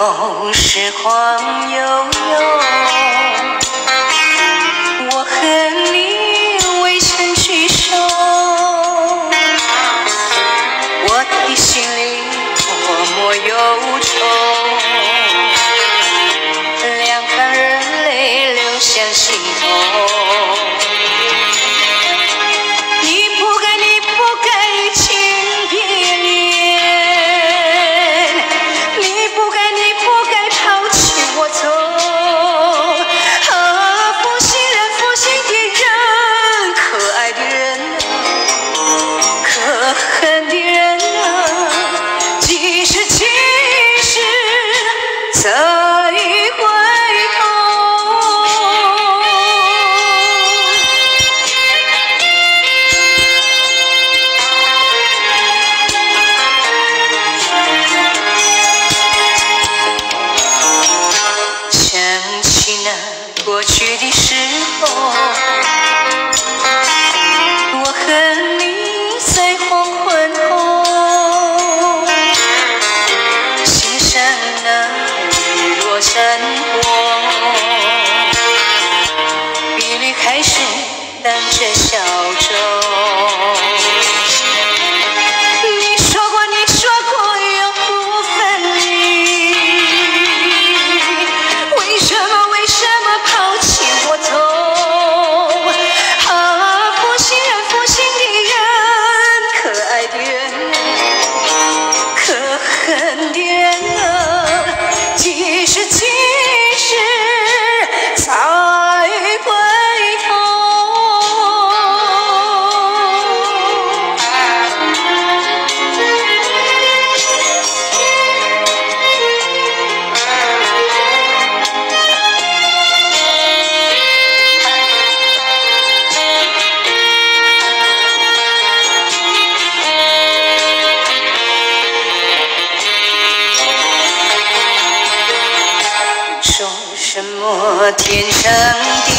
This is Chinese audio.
后时光悠悠，我和你未曾聚首，我的心里多么忧愁，两行热泪流向心头。再回头，想起那过去的时候，我和你在黄昏后欣赏那山坡，比你开始荡着小舟。你说过永不分离，为什么抛弃我走？负心的人，可爱的人，可恨的人啊！几时才回头？说什么天长地